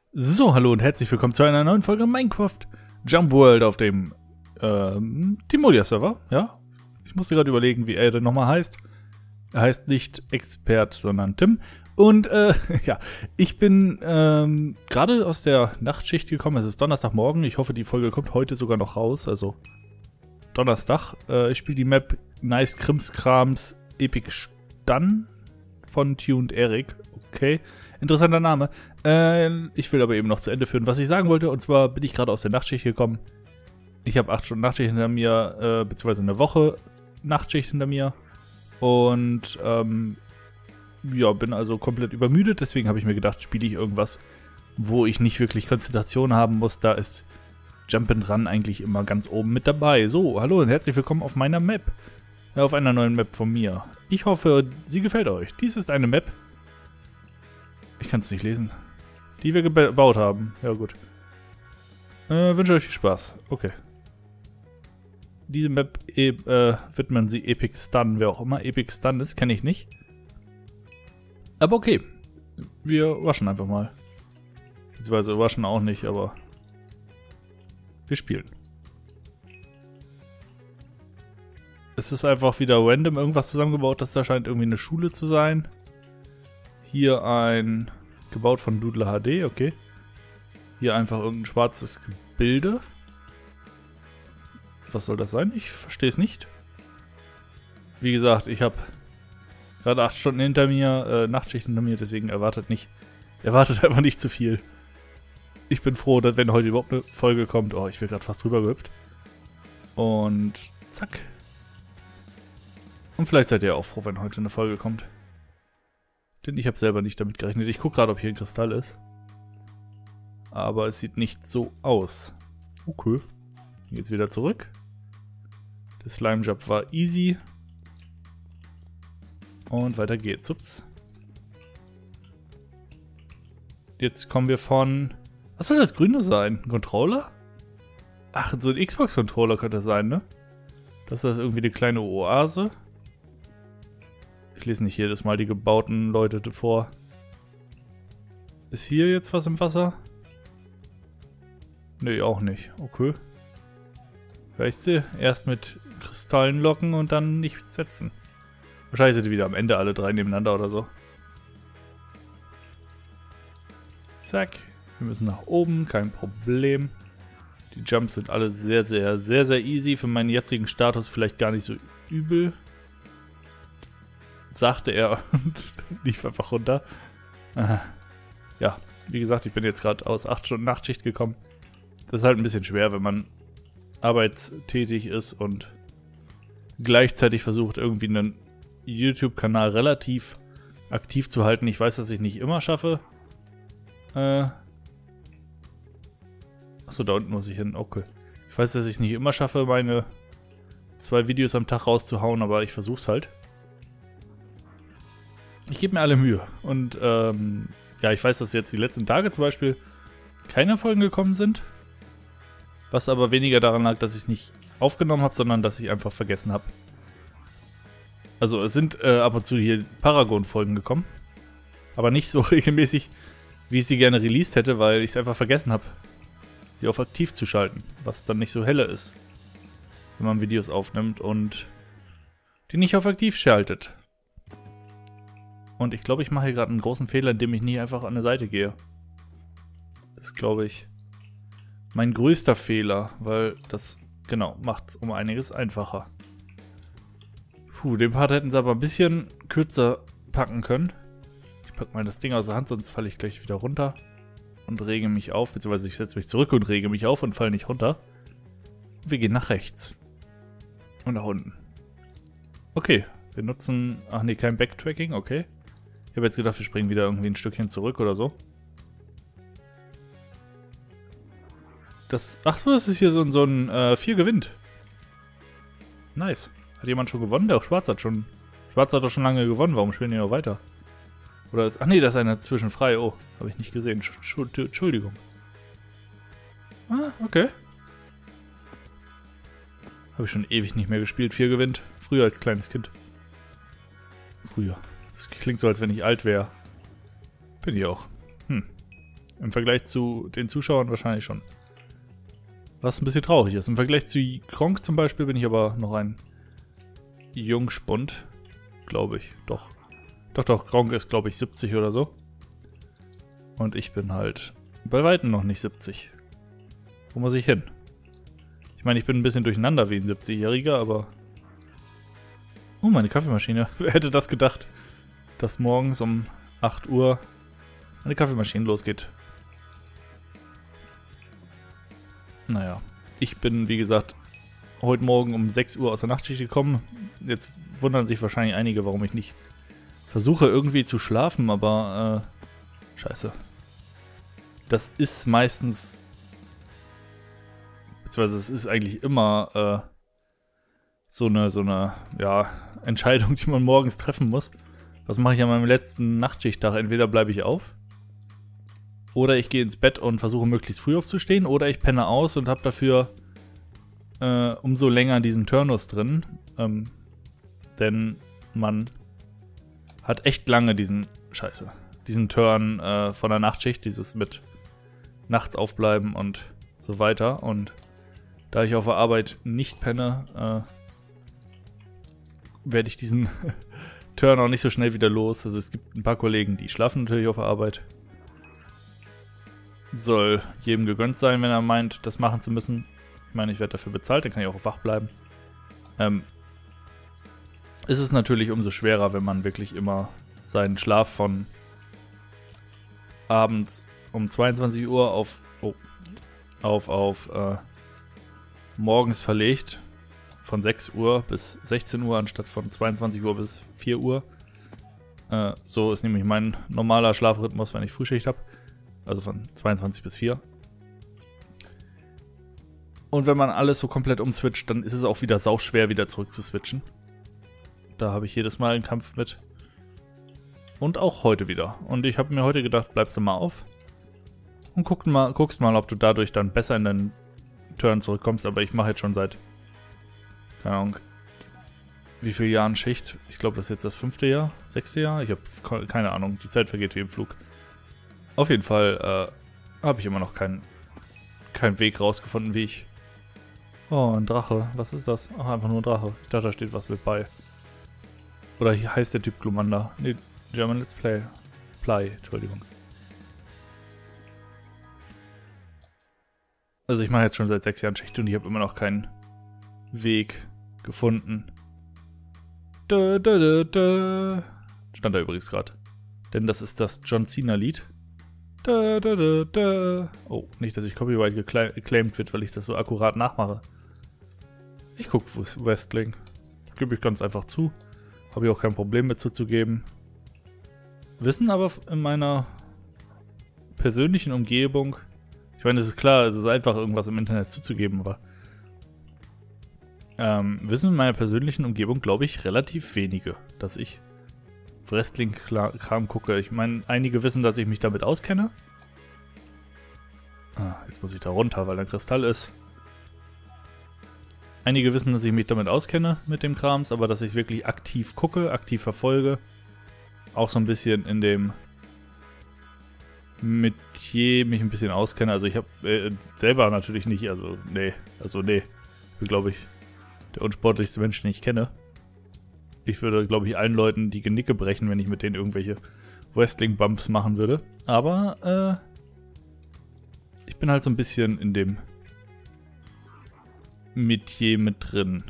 So, hallo und herzlich willkommen zu einer neuen Folge Minecraft Jump World auf dem Timolia-Server. Ja, ich musste gerade überlegen, wie er denn nochmal heißt. Er heißt nicht Expert, sondern Tim. Und ja, ich bin gerade aus der Nachtschicht gekommen. Es ist Donnerstagmorgen. Ich hoffe, die Folge kommt heute sogar noch raus. Also Donnerstag. Ich spiele die Map Nice Krimskrams Epic Stun von Tuned Eric. Okay, interessanter Name. Ich will aber eben noch zu Ende führen, was ich sagen wollte. Und zwar bin ich gerade aus der Nachtschicht gekommen. Ich habe 8 Stunden Nachtschicht hinter mir, beziehungsweise eine Woche Nachtschicht hinter mir. Und ja, bin also komplett übermüdet. Deswegen habe ich mir gedacht, spiele ich irgendwas, wo ich nicht wirklich Konzentration haben muss. Da ist Jump'n'Run eigentlich immer ganz oben mit dabei. So, hallo und herzlich willkommen auf meiner Map. Auf einer neuen Map von mir. Ich hoffe, sie gefällt euch. Dies ist eine Map. Ich kann es nicht lesen. Die wir gebaut haben. Ja, gut. Wünsche euch viel Spaß. Okay. Diese Map widmen sie Epic Stun. Wer auch immer Epic Stun ist, kenne ich nicht. Aber okay. Wir waschen einfach mal. Beziehungsweise waschen auch nicht, aber wir spielen. Es ist einfach wieder random irgendwas zusammengebaut. Das da scheint irgendwie eine Schule zu sein. Hier ein, gebaut von Doodle HD, okay. Hier einfach irgendein schwarzes Gebilde. Was soll das sein? Ich verstehe es nicht. Wie gesagt, ich habe gerade 8 Stunden hinter mir, Nachtschicht hinter mir, deswegen erwartet einfach nicht zu viel. Ich bin froh, dass wenn heute überhaupt eine Folge kommt. Oh, ich bin gerade fast drüber gehüpft. Und zack. Und vielleicht seid ihr auch froh, wenn heute eine Folge kommt. Denn ich habe selber nicht damit gerechnet. Ich gucke gerade, ob hier ein Kristall ist. Aber es sieht nicht so aus. Okay. Dann geht's wieder zurück. Der Slime Jump war easy. Und weiter geht's. Ups. Jetzt kommen wir von... Was soll das Grüne sein? Ein Controller? Ach, so ein Xbox-Controller könnte das sein, ne? Das ist irgendwie eine kleine Oase. Ich lese nicht jedes Mal die gebauten Leute vor. Ist hier jetzt was im Wasser? Nee, auch nicht. Okay. Weißt du, erst mit Kristallen locken und dann nicht setzen. Wahrscheinlich sind die wieder am Ende alle drei nebeneinander oder so. Zack. Wir müssen nach oben, kein Problem. Die Jumps sind alle sehr, sehr, sehr, sehr easy. Für meinen jetzigen Status vielleicht gar nicht so übel. Sagte er und lief einfach runter. Ja, wie gesagt, ich bin jetzt gerade aus 8 Stunden Nachtschicht gekommen. Das ist halt ein bisschen schwer, wenn man arbeitstätig ist und gleichzeitig versucht, irgendwie einen YouTube-Kanal relativ aktiv zu halten. Ich weiß, dass ich nicht immer schaffe. Achso, da unten muss ich hin. Okay. Ich weiß, dass ich es nicht immer schaffe, meine 2 Videos am Tag rauszuhauen, aber ich versuch's halt. Ich gebe mir alle Mühe. Und ja, ich weiß, dass jetzt die letzten Tage zum Beispiel keine Folgen gekommen sind. Was aber weniger daran lag, dass ich es nicht aufgenommen habe, sondern dass ich einfach vergessen habe. Also es sind ab und zu hier Paragon-Folgen gekommen. Aber nicht so regelmäßig, wie ich sie gerne released hätte, weil ich es einfach vergessen habe, die auf aktiv zu schalten. Was dann nicht so helle ist, wenn man Videos aufnimmt und die nicht auf aktiv schaltet. Und ich glaube, ich mache hier gerade einen großen Fehler, indem ich nicht einfach an der Seite gehe. Das ist, glaube ich, mein größter Fehler, weil das, genau, macht es um einiges einfacher. Puh, den Part hätten sie aber ein bisschen kürzer packen können. Ich packe mal das Ding aus der Hand, sonst falle ich gleich wieder runter. Und rege mich auf, beziehungsweise ich setze mich zurück und rege mich auf und falle nicht runter. Wir gehen nach rechts. Und nach unten. Okay, wir nutzen, ach nee, kein Backtracking, okay. Ich habe jetzt gedacht, wir springen wieder irgendwie ein Stückchen zurück oder so. Ach so, das ist hier so ein 4 gewinnt. Nice. Hat jemand schon gewonnen? Der Schwarz hat doch schon lange gewonnen. Warum spielen die noch weiter? Oder ist, ach nee, da ist einer zwischen frei. Oh, habe ich nicht gesehen. Entschuldigung. Ah, okay. Habe ich schon ewig nicht mehr gespielt. 4 gewinnt. Früher als kleines Kind. Früher. Das klingt so, als wenn ich alt wäre. Bin ich auch. Im Vergleich zu den Zuschauern wahrscheinlich schon. Was ein bisschen traurig ist. Im Vergleich zu Gronkh zum Beispiel bin ich aber noch ein Jungspund. Glaube ich. Doch. Doch, Gronkh ist, glaube ich, 70 oder so. Und ich bin halt bei Weitem noch nicht 70. Wo muss ich hin? Ich meine, ich bin ein bisschen durcheinander wie ein 70-Jähriger, aber... Oh, meine Kaffeemaschine. Wer hätte das gedacht, dass morgens um 8 Uhr eine Kaffeemaschine losgeht? Naja, ich bin, wie gesagt, heute Morgen um 6 Uhr aus der Nachtschicht gekommen. Jetzt wundern sich wahrscheinlich einige, warum ich nicht versuche irgendwie zu schlafen, aber scheiße. Das ist meistens, beziehungsweise es ist eigentlich immer so eine ja, Entscheidung, die man morgens treffen muss. Was mache ich an meinem letzten Nachtschichttag? Entweder bleibe ich auf, oder ich gehe ins Bett und versuche möglichst früh aufzustehen, oder ich penne aus und habe dafür umso länger diesen Turnus drin. Denn man hat echt lange diesen Turn von der Nachtschicht, dieses mit nachts aufbleiben und so weiter. Und da ich auf der Arbeit nicht penne, werde ich diesen Turn auch nicht so schnell wieder los. Also es gibt ein paar Kollegen, die schlafen natürlich auf der Arbeit. Soll jedem gegönnt sein, wenn er meint, das machen zu müssen. Ich meine, ich werde dafür bezahlt, dann kann ich auch wach bleiben. Es ist natürlich umso schwerer, wenn man wirklich immer seinen Schlaf von abends um 22 Uhr auf morgens verlegt. Von 6 Uhr bis 16 Uhr anstatt von 22 Uhr bis 4 Uhr. So ist nämlich mein normaler Schlafrhythmus, wenn ich Frühschicht habe. Also von 22 bis 4. Und wenn man alles so komplett umswitcht, dann ist es auch wieder sauschwer, wieder zurück zu switchen. Da habe ich jedes Mal einen Kampf mit. Und auch heute wieder. Und ich habe mir heute gedacht, bleibst du mal auf. Und guckst mal, ob du dadurch dann besser in den Turn zurückkommst. Aber ich mache jetzt schon seit, keine Ahnung, wie viele Jahren Schicht. Ich glaube, das ist jetzt das 5. Jahr, 6. Jahr. Ich habe keine Ahnung. Die Zeit vergeht wie im Flug. Auf jeden Fall habe ich immer noch keinen Weg rausgefunden, wie ich... Oh, ein Drache. Was ist das? Ach, einfach nur ein Drache. Ich dachte, da steht was mit bei. Oder hier heißt der Typ Glumanda. Nee, German Let's Play. Entschuldigung. Also ich mache jetzt schon seit 6 Jahren Schicht und ich habe immer noch keinen Weg gefunden. Stand da übrigens gerade. Denn das ist das John Cena Lied. Oh, nicht, dass ich Copyright geclaimed wird, weil ich das so akkurat nachmache. Ich gucke Wrestling. Gebe ich ganz einfach zu. Habe ich auch kein Problem mit zuzugeben. Wissen aber in meiner persönlichen Umgebung, ich meine, es ist klar, es ist einfach, irgendwas im Internet zuzugeben, aber wissen in meiner persönlichen Umgebung, glaube ich, relativ wenige, dass ich Wrestling-Kram gucke. Ich meine, einige wissen, dass ich mich damit auskenne. Jetzt muss ich da runter, weil da Kristall ist. Einige wissen, dass ich mich damit auskenne, mit dem Krams, aber dass ich wirklich aktiv gucke, aktiv verfolge. Auch so ein bisschen in dem Metier mich ein bisschen auskenne. Also ich habe selber natürlich nicht, nee. Ich bin, glaube ich, der unsportlichste Mensch, den ich kenne. Ich würde, glaube ich, allen Leuten die Genicke brechen, wenn ich mit denen irgendwelche Wrestling-Bumps machen würde. Aber, ich bin halt so ein bisschen in dem Metier mit drin.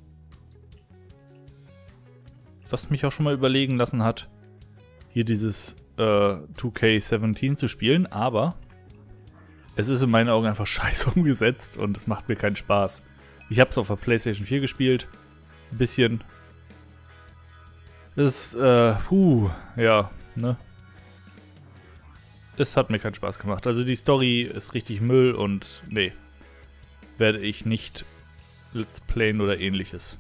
Was mich auch schon mal überlegen lassen hat, hier dieses 2K17 zu spielen, aber es ist in meinen Augen einfach scheiße umgesetzt und es macht mir keinen Spaß. Ich habe es auf der PlayStation 4 gespielt. Ein bisschen. Das ist, ja, ne? Es hat mir keinen Spaß gemacht. Also die Story ist richtig Müll und nee, werde ich nicht Let's Playen oder ähnliches.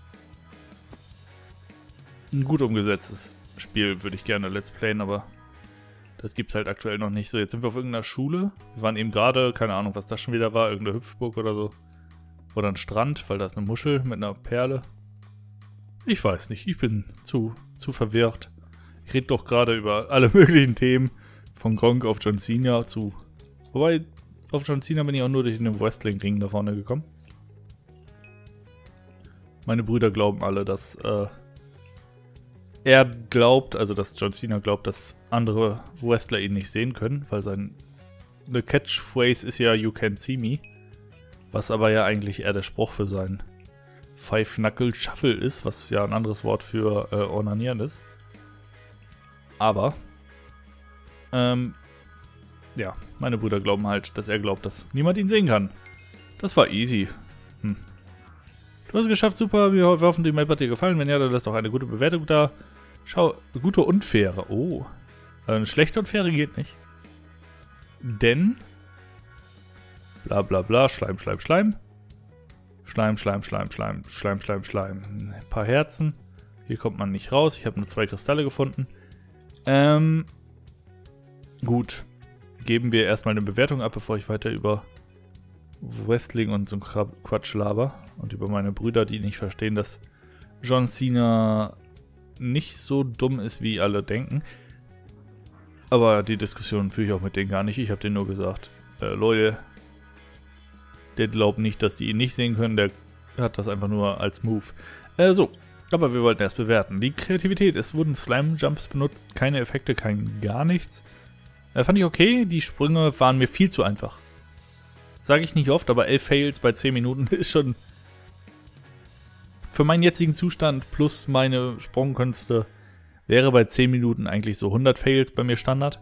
Ein gut umgesetztes Spiel würde ich gerne Let's Playen, aber das gibt's halt aktuell noch nicht. So, jetzt sind wir auf irgendeiner Schule. Wir waren eben gerade, keine Ahnung, was das schon wieder war, irgendeine Hüpfburg oder so. Oder ein Strand, weil da ist eine Muschel mit einer Perle. Ich weiß nicht, ich bin zu verwirrt. Ich rede doch gerade über alle möglichen Themen. Von Gronk auf John Cena zu... Wobei, auf John Cena bin ich auch nur durch den Wrestling-Ring da vorne gekommen. Meine Brüder glauben alle, dass er glaubt, also dass John Cena glaubt, dass andere Wrestler ihn nicht sehen können, weil seine Catchphrase ist ja "You can't see me", was aber ja eigentlich eher der Spruch für sein Five-Knuckle-Shuffle ist, was ja ein anderes Wort für Ornanieren ist. Aber, ja, meine Brüder glauben halt, dass er glaubt, dass niemand ihn sehen kann. Das war easy. Du hast es geschafft, super. Wir hoffen, die Map hat dir gefallen. Wenn ja, dann lass doch eine gute Bewertung da. Schau, gute und faire. Oh. Eine schlechte und faire geht nicht. Denn. Bla bla bla. Schleim, Schleim, Schleim. Schleim, Schleim, Schleim, Schleim. Schleim, Schleim, Schleim. Ein paar Herzen. Hier kommt man nicht raus. Ich habe nur 2 Kristalle gefunden. Gut. Geben wir erstmal eine Bewertung ab, bevor ich weiter über Wrestling und so ein Quatsch laber. Und über meine Brüder, die nicht verstehen, dass John Cena nicht so dumm ist, wie alle denken. Aber die Diskussion führe ich auch mit denen gar nicht. Ich habe denen nur gesagt, Leute, der glaubt nicht, dass die ihn nicht sehen können. Der hat das einfach nur als Move. So, aber wir wollten erst bewerten. Die Kreativität, es wurden Slime-Jumps benutzt, keine Effekte, kein gar nichts. Fand ich okay, die Sprünge waren mir viel zu einfach. Sage ich nicht oft, aber 11 Fails bei 10 Minuten ist schon... Für meinen jetzigen Zustand plus meine Sprungkünste wäre bei 10 Minuten eigentlich so 100 Fails bei mir Standard.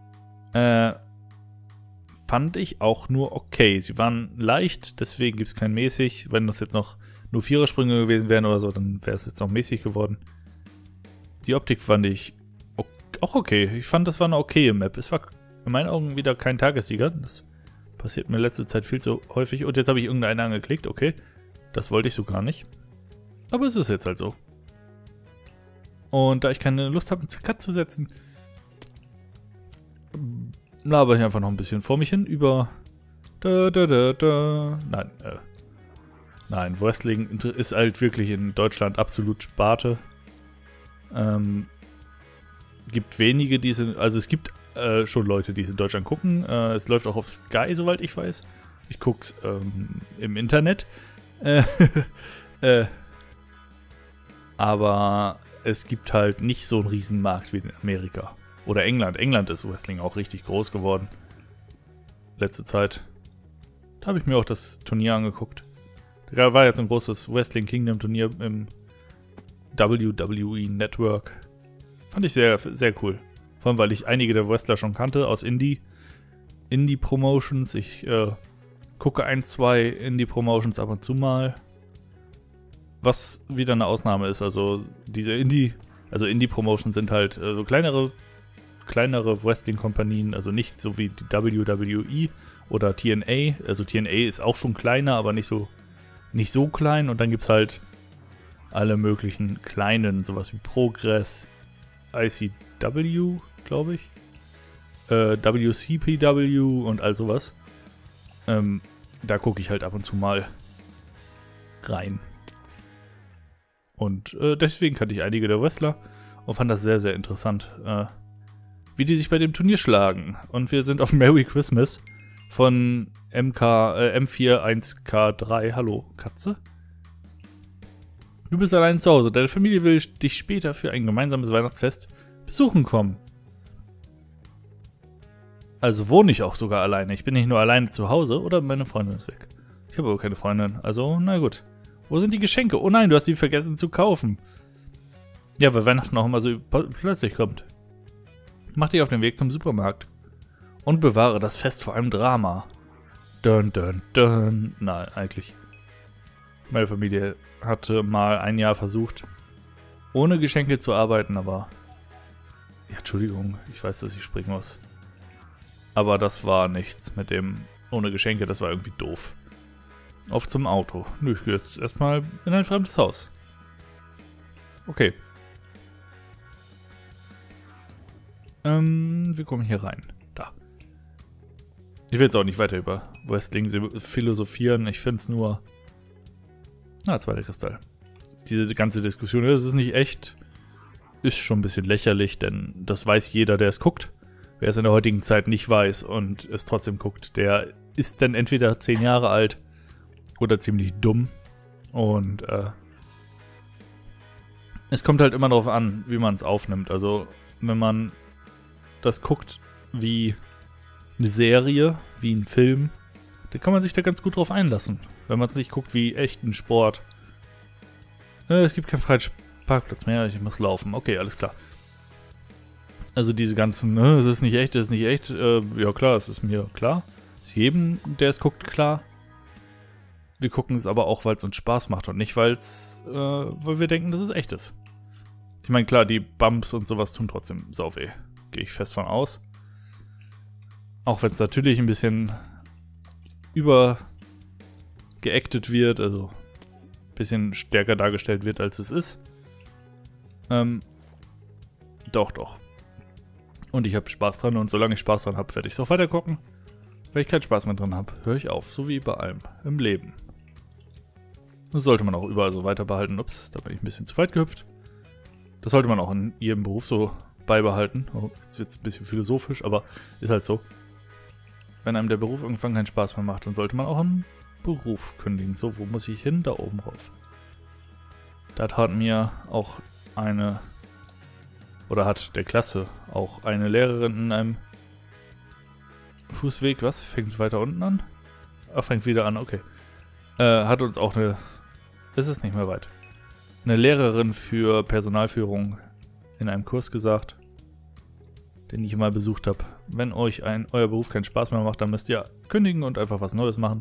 Fand ich auch nur okay. Sie waren leicht, deswegen gibt es kein mäßig. Wenn das jetzt noch nur 4er-Sprünge gewesen wären oder so, dann wäre es jetzt noch mäßig geworden. Die Optik fand ich auch okay. Ich fand, das war eine okaye Map. Es war in meinen Augen wieder kein Tagessieger. Das passiert mir letzte Zeit viel zu häufig. Und jetzt habe ich irgendeinen angeklickt. Okay, das wollte ich so gar nicht. Aber es ist jetzt halt so. Und da ich keine Lust habe, einen Cut zu setzen, laber ich einfach noch ein bisschen vor mich hin über... Nein, Wrestling ist halt wirklich in Deutschland absolut Sparte. Gibt wenige, die sind... Also es gibt schon Leute, die es in Deutschland gucken. Es läuft auch auf Sky, soweit ich weiß. Ich guck's im Internet. Aber es gibt halt nicht so einen Riesenmarkt wie in Amerika. Oder England. England ist Wrestling auch richtig groß geworden. Letzte Zeit. Da habe ich mir auch das Turnier angeguckt. Da war jetzt ein großes Wrestling Kingdom Turnier im WWE Network. Fand ich sehr, sehr cool. Vor allem, weil ich einige der Wrestler schon kannte aus Indie-Promotions. Ich gucke 1, 2 Indie-Promotions ab und zu mal. Was wieder eine Ausnahme ist. Also diese Indie-Promotions sind halt so kleinere Wrestling-Kompanien. Also nicht so wie die WWE oder TNA. Also TNA ist auch schon kleiner, aber nicht so klein. Und dann gibt es halt alle möglichen kleinen, sowas wie Progress, ICW, glaube ich, WCPW und all sowas. Da gucke ich halt ab und zu mal rein. Und deswegen kannte ich einige der Wrestler und fand das sehr, sehr interessant, wie die sich bei dem Turnier schlagen. Und wir sind auf Merry Christmas von M41K3. Hallo, Katze? Du bist allein zu Hause. Deine Familie will dich später für ein gemeinsames Weihnachtsfest besuchen kommen. Also wohne ich auch sogar alleine. Ich bin nicht nur alleine zu Hause oder meine Freundin ist weg. Ich habe aber keine Freundin. Also, na gut. Wo sind die Geschenke? Oh nein, du hast sie vergessen zu kaufen. Ja, weil Weihnachten auch immer so plötzlich kommt. Mach dich auf den Weg zum Supermarkt. Und bewahre das Fest vor einem Drama. Dun, dun, dun. Nein, eigentlich. Meine Familie hatte mal ein Jahr versucht, ohne Geschenke zu arbeiten, aber... Ja, Entschuldigung, ich weiß, dass ich springen muss. Aber das war nichts mit dem ohne Geschenke, das war irgendwie doof. Auf zum Auto. Nö, ich gehe jetzt erstmal in ein fremdes Haus. Okay. Wir kommen hier rein. Da. Ich will jetzt auch nicht weiter über Wrestling philosophieren. Ich finde es nur... Na, zweiter Kristall. Diese ganze Diskussion, das ist nicht echt, ist schon ein bisschen lächerlich, denn das weiß jeder, der es guckt. Wer es in der heutigen Zeit nicht weiß und es trotzdem guckt, der ist dann entweder 10 Jahre alt oder ziemlich dumm. Und es kommt halt immer darauf an, wie man es aufnimmt. Also wenn man das guckt wie eine Serie, wie ein Film, dann kann man sich da ganz gut drauf einlassen. Wenn man es nicht guckt wie echten Sport. Es gibt keinen freien Parkplatz mehr, ich muss laufen. Okay, alles klar. Also diese ganzen, es ist nicht echt, es ist nicht echt. Ja klar, es ist mir klar. Ist jedem, der es guckt, klar. Wir gucken es aber auch, weil es uns Spaß macht und nicht, weil wir denken, dass es echt ist. Ich meine, klar, die Bumps und sowas tun trotzdem sau weh. Gehe ich fest von aus. Auch wenn es natürlich ein bisschen übergeactet wird, also ein bisschen stärker dargestellt wird, als es ist. Doch. Und ich habe Spaß dran und solange ich Spaß dran habe, werde ich es auch weiter gucken. Wenn ich keinen Spaß mehr dran habe, höre ich auf, so wie bei allem im Leben. Das sollte man auch überall so weiter behalten. Ups, da bin ich ein bisschen zu weit gehüpft. Das sollte man auch in jedem Beruf so beibehalten. Oh, jetzt wird es ein bisschen philosophisch, aber ist halt so. Wenn einem der Beruf irgendwann keinen Spaß mehr macht, dann sollte man auch einen Beruf kündigen. So, wo muss ich hin? Da oben rauf. Da hat mir auch hat der Klasse auch eine Lehrerin in einem Fußweg, was? Fängt weiter unten an? Fängt wieder an, okay. Hat uns auch ist es nicht mehr weit, eine Lehrerin für Personalführung in einem Kurs gesagt, den ich mal besucht habe. Wenn euch euer Beruf keinen Spaß mehr macht, dann müsst ihr kündigen und einfach was Neues machen.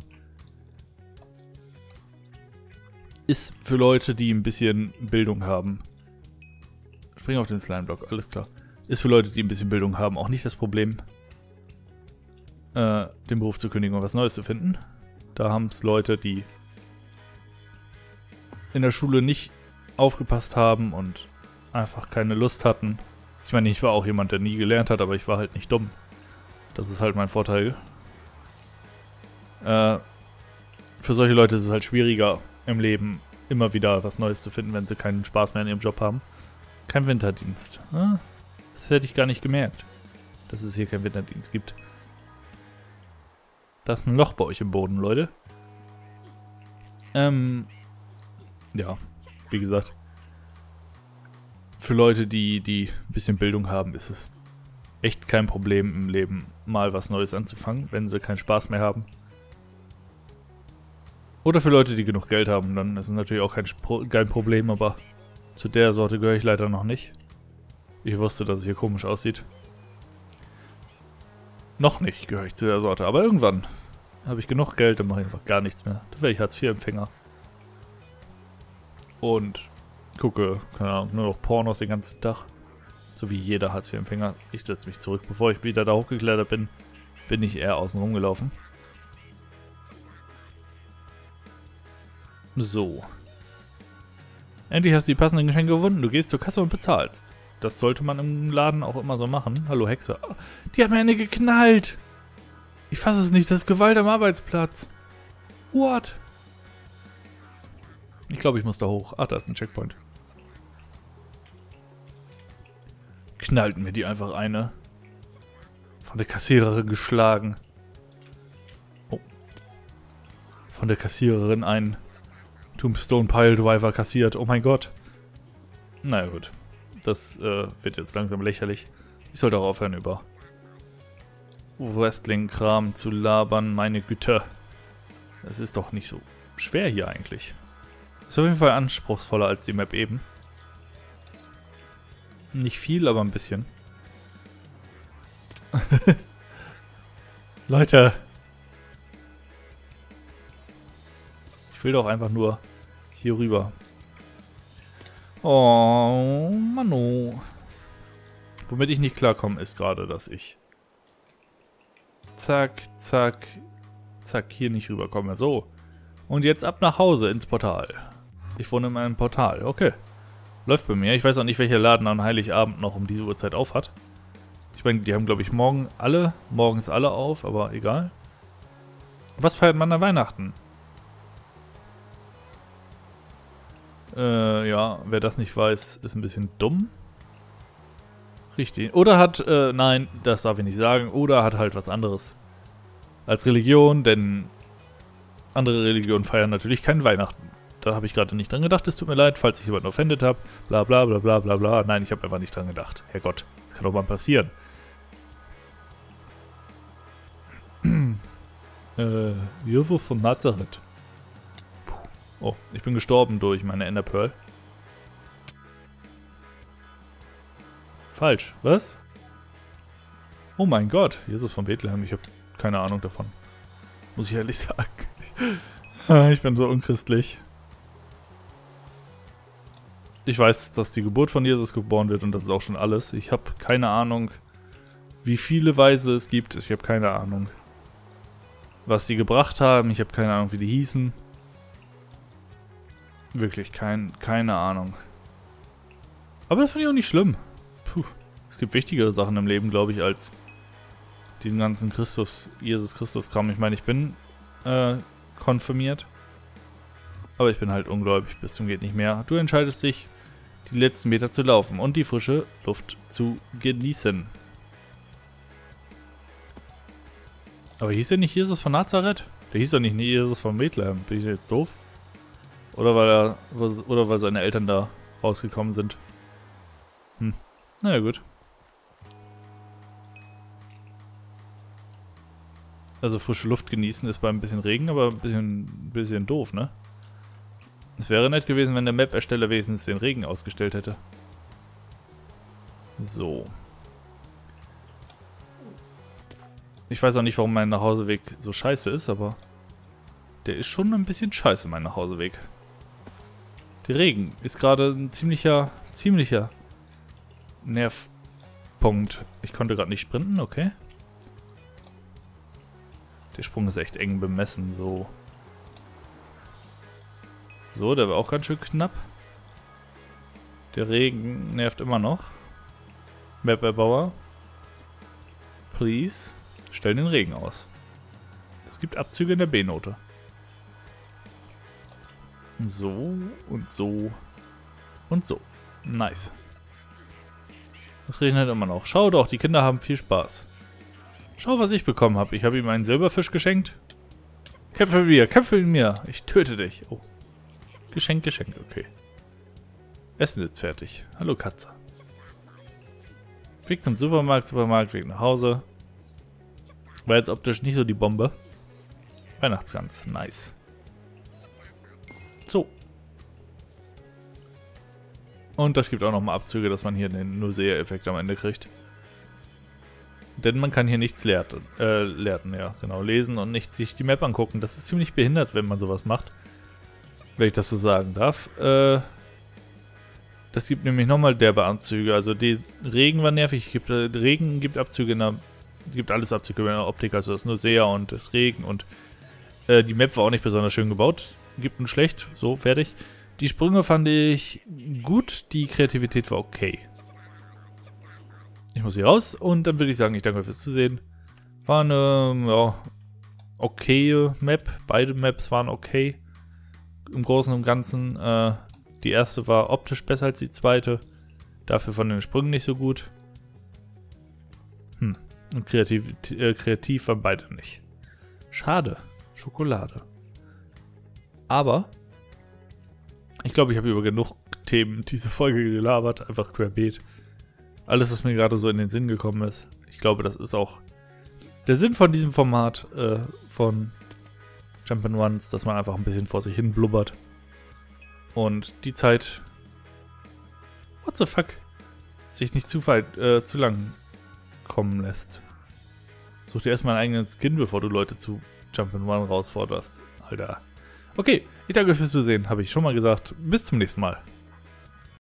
Ist für Leute, die ein bisschen Bildung haben. Spring auf den Slime-Block, alles klar. Ist für Leute, die ein bisschen Bildung haben, auch nicht das Problem, den Beruf zu kündigen und was Neues zu finden. Da haben es Leute, die in der Schule nicht aufgepasst haben und einfach keine Lust hatten. Ich meine, ich war auch jemand, der nie gelernt hat, aber ich war halt nicht dumm. Das ist halt mein Vorteil. Für solche Leute ist es halt schwieriger im Leben, immer wieder was Neues zu finden, wenn sie keinen Spaß mehr in ihrem Job haben. Kein Winterdienst. Das hätte ich gar nicht gemerkt, dass es hier keinen Winterdienst gibt. Da ist ein Loch bei euch im Boden, Leute. Ja, wie gesagt. Für Leute, die ein bisschen Bildung haben, ist es echt kein Problem im Leben, mal was Neues anzufangen, wenn sie keinen Spaß mehr haben. Oder für Leute, die genug Geld haben, dann ist es natürlich auch kein Problem, aber zu der Sorte gehöre ich leider noch nicht. Ich wusste, dass es hier komisch aussieht. Noch nicht gehöre ich zu der Sorte, aber irgendwann habe ich genug Geld, dann mache ich einfach gar nichts mehr. Dann werde ich Hartz-IV-Empfänger. Und gucke, keine Ahnung, nur noch Pornos den ganzen Tag. So wie jeder Hartz-IV-Empfänger. Ich setze mich zurück. Bevor ich wieder da hochgeklettert bin, bin ich eher außen rumgelaufen. So. Endlich hast du die passenden Geschenke gefunden. Du gehst zur Kasse und bezahlst. Das sollte man im Laden auch immer so machen. Hallo Hexe. Oh, die hat mir eine geknallt. Ich fasse es nicht. Das ist Gewalt am Arbeitsplatz. What? Ich glaube, ich muss da hoch. Ach, da ist ein Checkpoint. Knallten mir die einfach eine. Von der Kassiererin geschlagen. Oh. Von der Kassiererin ein Tombstone Piledriver kassiert. Oh mein Gott. Naja gut. Das wird jetzt langsam lächerlich. Ich sollte auch aufhören, über Wrestling-Kram zu labern. Meine Güte. Das ist doch nicht so schwer hier eigentlich. Ist auf jeden Fall anspruchsvoller als die Map eben. Nicht viel, aber ein bisschen. Leute. Ich will doch einfach nur hier rüber. Oh, Mano. Womit ich nicht klarkomme, ist gerade, dass ich zack, zack, zack, hier nicht rüberkomme. So. Und jetzt ab nach Hause ins Portal. Ich wohne in einem Portal. Okay. Läuft bei mir. Ich weiß auch nicht, welcher Laden an Heiligabend noch um diese Uhrzeit auf hat. Ich meine, die haben, glaube ich, morgens alle auf, aber egal. Was feiert man an Weihnachten? Ja, wer das nicht weiß, ist ein bisschen dumm. Richtig. Oder hat, nein, das darf ich nicht sagen, oder hat halt was anderes als Religion, denn andere Religionen feiern natürlich kein Weihnachten. Da habe ich gerade nicht dran gedacht, es tut mir leid, falls ich jemanden offendet habe. Bla bla bla bla bla bla. Nein, ich habe einfach nicht dran gedacht. Herrgott, das kann doch mal passieren. Jesus von Nazareth. Puh. Oh, ich bin gestorben durch meine Ender Pearl. Falsch, was? Oh mein Gott, Jesus von Bethlehem, ich habe keine Ahnung davon. Muss ich ehrlich sagen. Ich bin so unchristlich. Ich weiß, dass die Geburt von Jesus geboren wird und das ist auch schon alles. Ich habe keine Ahnung, wie viele Weise es gibt. Ich habe keine Ahnung, was die gebracht haben. Ich habe keine Ahnung, wie die hießen. Wirklich keine Ahnung. Aber das finde ich auch nicht schlimm. Puh. Es gibt wichtigere Sachen im Leben, glaube ich, als diesen ganzen Jesus Christus-Kram. Ich meine, ich bin konfirmiert. Aber ich bin halt ungläubig, bis zum geht nicht mehr. Du entscheidest dich, die letzten Meter zu laufen und die frische Luft zu genießen. Aber hieß er nicht Jesus von Nazareth? Der hieß doch nicht Jesus von Bethlehem. Bin ich jetzt doof? Oder weil seine Eltern da rausgekommen sind. Naja, gut. Also frische Luft genießen ist bei ein bisschen Regen, aber ein bisschen doof, ne? Es wäre nett gewesen, wenn der Map-Ersteller wenigstens den Regen ausgestellt hätte. So. Ich weiß auch nicht, warum mein Nachhauseweg so scheiße ist, aber der ist schon ein bisschen scheiße, mein Nachhauseweg. Der Regen ist gerade ein ziemlicher Nervpunkt. Ich konnte gerade nicht sprinten, okay. Der Sprung ist echt eng bemessen, so. So, der war auch ganz schön knapp. Der Regen nervt immer noch. Map-Erbauer. Please. Stell den Regen aus. Es gibt Abzüge in der B-Note. So und so und so. Nice. Es regnet immer noch. Schau doch, die Kinder haben viel Spaß. Schau, was ich bekommen habe. Ich habe ihm einen Silberfisch geschenkt. Kämpfe mit mir, kämpfe mit mir. Ich töte dich. Oh. Geschenk, okay. Essen ist fertig. Hallo Katze. Weg zum Supermarkt, Weg nach Hause. War jetzt optisch nicht so die Bombe. Weihnachtsgans, nice. So. Und das gibt auch nochmal Abzüge, dass man hier den Nusea-Effekt am Ende kriegt. Denn man kann hier nichts lesen, ja, genau, lesen und nicht sich die Map angucken. Das ist ziemlich behindert, wenn man sowas macht. Wenn ich das so sagen darf. Das gibt nämlich nochmal derbe Abzüge. Also die Regen war nervig. Regen gibt Abzüge gibt alles Abzüge in der Optik. Also das Nusea und das Regen und die Map war auch nicht besonders schön gebaut. Gibt einen schlecht. So, fertig. Die Sprünge fand ich gut. Die Kreativität war okay. Ich muss hier raus und dann würde ich sagen, ich danke euch fürs Zusehen. War eine, ja, okaye Map. Beide Maps waren okay. Im Großen und Ganzen. Die erste war optisch besser als die zweite. Dafür von den Sprüngen nicht so gut. Und kreativ waren beide nicht. Schade. Schokolade. Aber ich glaube, ich habe über genug Themen diese Folge gelabert. Einfach querbeet. Alles, was mir gerade so in den Sinn gekommen ist. Ich glaube, das ist auch der Sinn von diesem Format von Jump'n'Runs, dass man einfach ein bisschen vor sich hin blubbert. Und die Zeit, what the fuck, sich nicht zu lang kommen lässt. Such dir erstmal einen eigenen Skin, bevor du Leute zu Jump'n'Run herausforderst. Alter. Okay, ich danke fürs Zusehen, habe ich schon mal gesagt. Bis zum nächsten Mal.